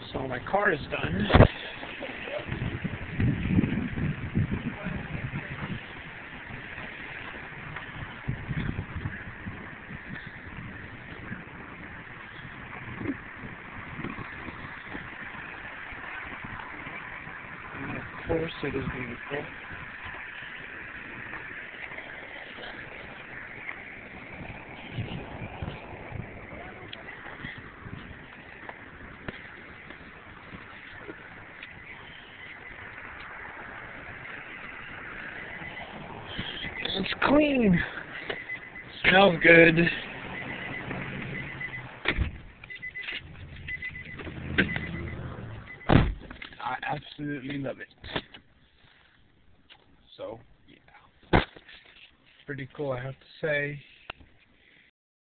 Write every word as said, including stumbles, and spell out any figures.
So my car is done. And of course it is beautiful. It's clean. Smells good. I absolutely love it. So, yeah. Pretty cool, I have to say.